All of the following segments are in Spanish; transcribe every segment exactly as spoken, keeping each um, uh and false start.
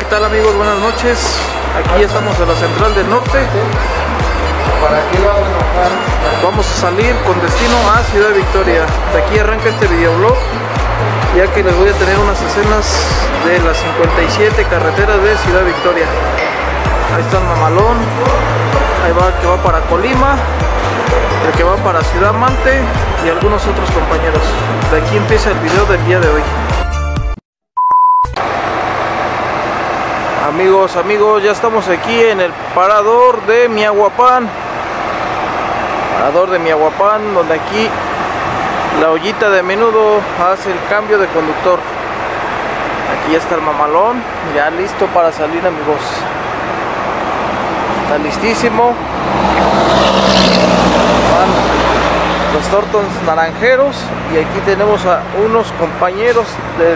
tal amigos? Buenas noches. Aquí estamos en la Central del Norte. Vamos a salir con destino a Ciudad Victoria. De aquí arranca este videoblog, ya que les voy a tener unas escenas de las cincuenta y siete carreteras de Ciudad Victoria. Ahí está el mamalón, ahí va el que va para Colima, el que va para Ciudad Mante y algunos otros compañeros. De aquí empieza el video del día de hoy. Amigos, amigos, ya estamos aquí en el parador de Miahuapan. Parador de Miahuapan, donde aquí la ollita de menudo hace el cambio de conductor. Aquí ya está el mamalón, ya listo para salir, amigos. Está listísimo. Van los Tortons naranjeros y aquí tenemos a unos compañeros del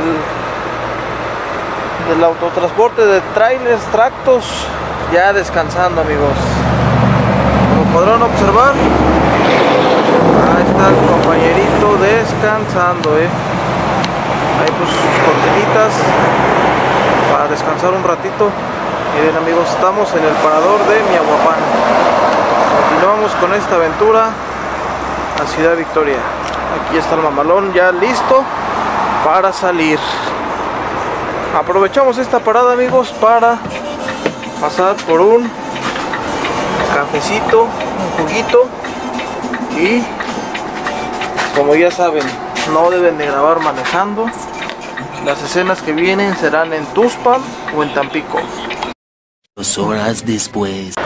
del autotransporte de trailers, tractos, ya descansando, amigos. Como podrán observar, ahí está el compañerito descansando, eh. Ahí pues sus cortinitas para descansar un ratito. Miren, amigos, estamos en el parador de Miahuapan. Continuamos con esta aventura a Ciudad Victoria. Aquí está el mamalón ya listo para salir. Aprovechamos esta parada, amigos, para pasar por un cafecito, un juguito, y como ya saben, no deben de grabar manejando. Las escenas que vienen serán en Tuxpan o en Tampico. Dos horas después.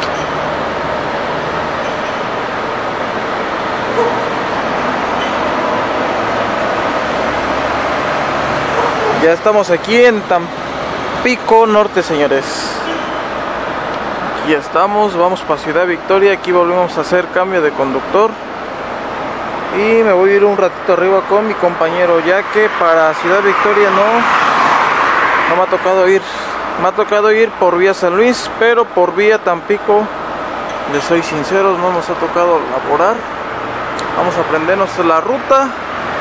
Ya estamos aquí en Tampico Norte, señores. Aquí ya estamos, vamos para Ciudad Victoria. Aquí volvemos a hacer cambio de conductor. Y me voy a ir un ratito arriba con mi compañero, ya que para Ciudad Victoria no, no me ha tocado ir. Me ha tocado ir por vía San Luis, pero por vía Tampico, les soy sincero, no nos ha tocado laborar. Vamos a aprendernos la ruta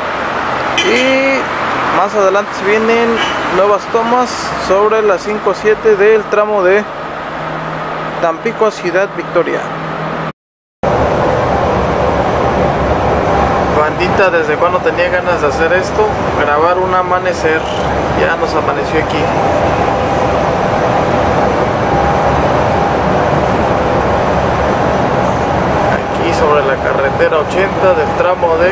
y más adelante vienen nuevas tomas sobre las cinco siete del tramo de Tampico a Ciudad Victoria. Bandita, desde cuando tenía ganas de hacer esto, grabar un amanecer. Ya nos amaneció aquí. Aquí sobre la carretera ochenta del tramo de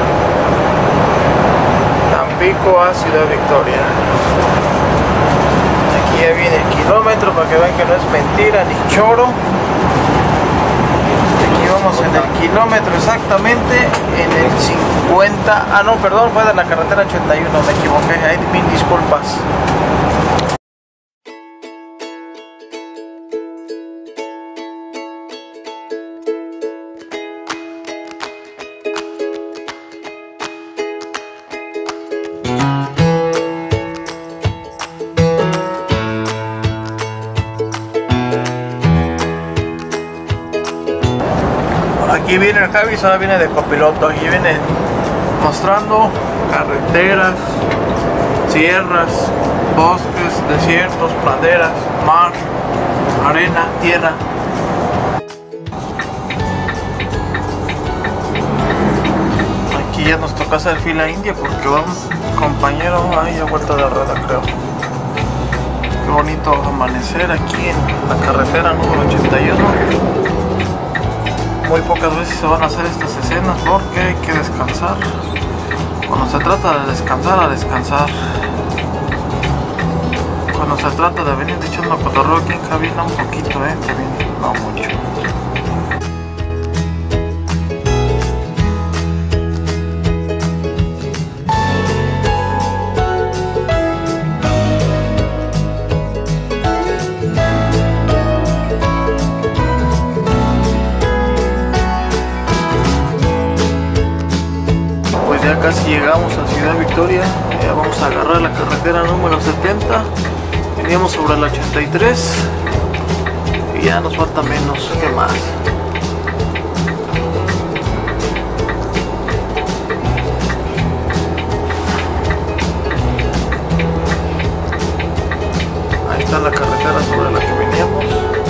Tampico a Ciudad Victoria. Aquí ya viene el kilómetro para que vean que no es mentira ni choro. Aquí vamos en el kilómetro exactamente en el cincuenta. Ah, no, perdón, fue de la carretera ochenta y uno, me equivoqué. Ahí mil disculpas. Aquí viene el Javi, ahora viene de copiloto. Aquí viene mostrando carreteras, sierras, bosques, desiertos, praderas, mar, arena, tierra. Aquí ya nos toca hacer fila india porque va un compañero ahí a vuelta de rueda, creo. Qué bonito amanecer aquí en la carretera número ochenta y uno. Muy pocas veces se van a hacer estas escenas porque hay que descansar. Cuando se trata de descansar, a descansar. Cuando se trata de venir echando cotorreo aquí en cabina, un poquito, eh, también, no mucho. Ya casi llegamos a Ciudad Victoria, ya vamos a agarrar la carretera número setenta, veníamos sobre la ochenta y tres y ya nos falta menos, ¿qué más? está la carretera. carretera sobre la que veníamos.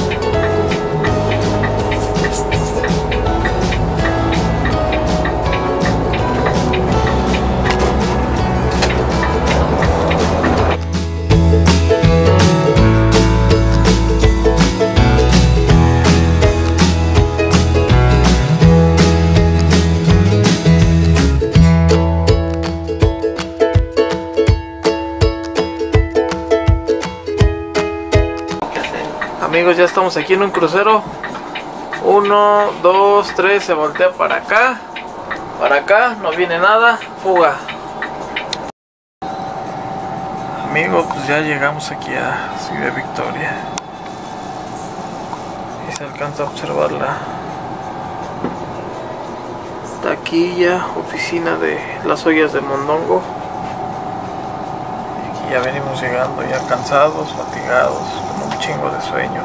Amigos, ya estamos aquí en un crucero. Uno, dos, tres, se voltea para acá. Para acá, no viene nada. Fuga. Amigos, pues ya llegamos aquí a Ciudad Victoria. Y se alcanza a observar la taquilla, oficina de las ollas de mondongo. Y aquí ya venimos llegando ya cansados, fatigados, con un chingo de sueño.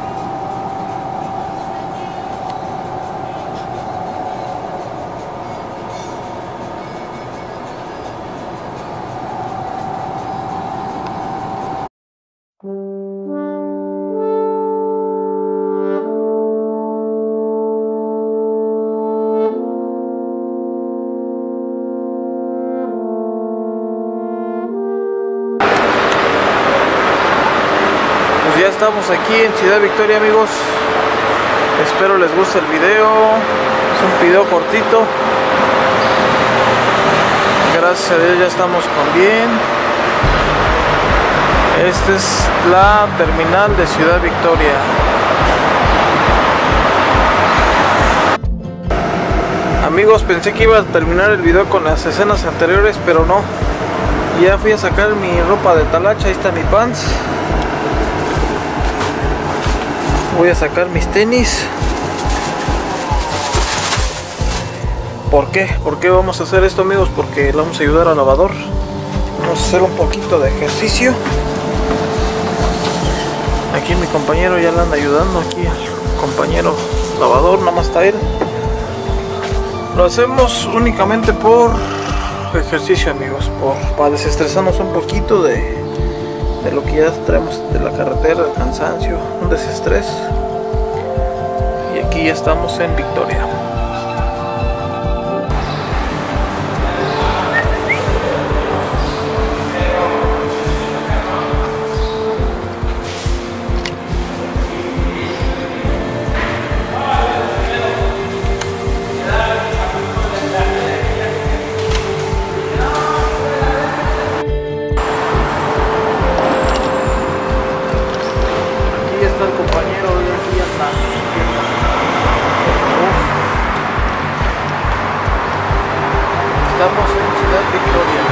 Ya estamos aquí en Ciudad Victoria, amigos. Espero les guste el video. Es un video cortito. Gracias a Dios ya estamos con bien. Esta es la terminal de Ciudad Victoria. Amigos, pensé que iba a terminar el video con las escenas anteriores, pero no. Ya fui a sacar mi ropa de talacha. Ahí está mi pants. Voy a sacar mis tenis. ¿Por qué? ¿Por qué vamos a hacer esto, amigos? Porque le vamos a ayudar al lavador. Vamos a hacer un poquito de ejercicio. Aquí mi compañero ya le anda ayudando. Aquí el compañero lavador, nada más está él. Lo hacemos únicamente por ejercicio, amigos, por, para desestresarnos un poquito de de lo que ya traemos de la carretera, el cansancio, un desestrés. Y aquí ya estamos en Victoria. Estamos en Ciudad Victoria.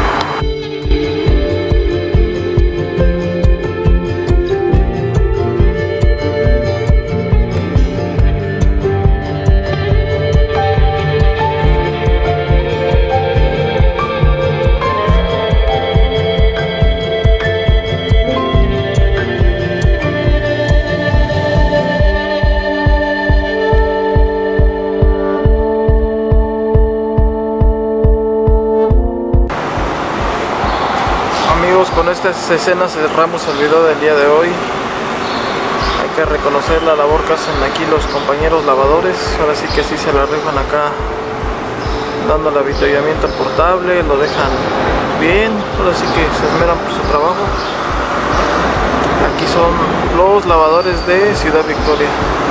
Con estas escenas cerramos el video del día de hoy. Hay que reconocer la labor que hacen aquí los compañeros lavadores. Ahora sí que sí se la rifan acá, dando el avituallamiento portable, lo dejan bien. Ahora sí que se esmeran por su trabajo. Aquí son los lavadores de Ciudad Victoria.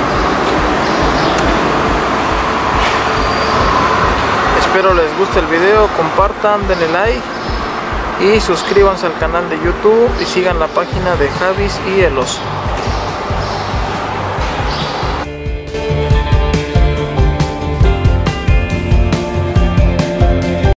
Espero les guste el video, compartan, denle like y suscríbanse al canal de YouTube y sigan la página de Javis y el Oso.